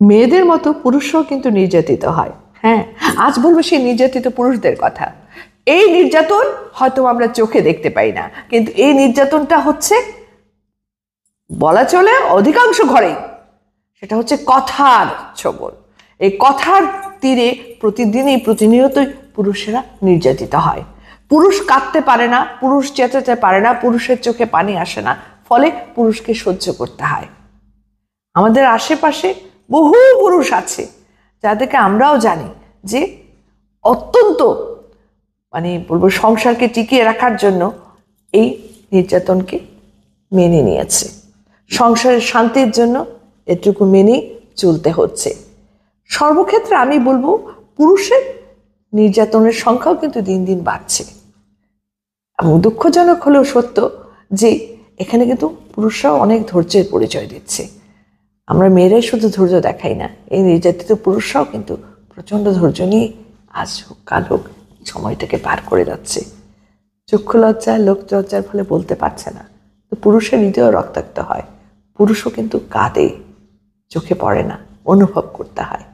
মেয়েদের মতো পুরুষরাও কিন্তু নির্যাতিত হয়। হ্যাঁ, আজ বলবো সেই নির্যাতিত পুরুষদের কথা। এই নির্যাতন হয়তো আমরা চোখে দেখতে পাই না, কিন্তু এই নির্যাতনটা হচ্ছে বলা চলে অধিকাংশ ঘরেই। সেটা হচ্ছে কথার ছোবল। এই কথার তীরে প্রতিদিনই প্রতিনিয়তই পুরুষেরা নির্যাতিত হয়। পুরুষ কাঁদতে পারে না, পুরুষ চেঁচাতে পারে না, পুরুষের চোখে পানি আসে না, ফলে পুরুষকে সহ্য করতে হয়। আমাদের আশেপাশে বহু পুরুষ আছে যাদেরকে আমরাও জানি যে অত্যন্ত বলবো সংসারকে টিকিয়ে রাখার জন্য এই নির্যাতনকে মেনে নিয়েছে, সংসারের শান্তির জন্য এটুকু মেনেই চলতে হচ্ছে। সর্বক্ষেত্রে আমি বলবো পুরুষের নির্যাতনের সংখ্যাও কিন্তু দিন দিন বাড়ছে, এবং দুঃখজনক হলেও সত্য যে এখানে কিন্তু পুরুষরাও অনেক ধৈর্যের পরিচয় দিচ্ছে। আমরা মেয়েরাই শুধু ধৈর্য দেখাই না, এই নির্যাতিত পুরুষরাও কিন্তু প্রচণ্ড ধৈর্য নিয়ে আজ হোক কাল হোক সময়টাকে পার করে যাচ্ছে। চক্ষু লজ্জা লোক লজ্জার ফলে বলতে পারছে না, তো পুরুষের হৃদয় রক্তাক্ত হয়, পুরুষও কিন্তু কাঁদে, চোখে পড়ে না, অনুভব করতে হয়।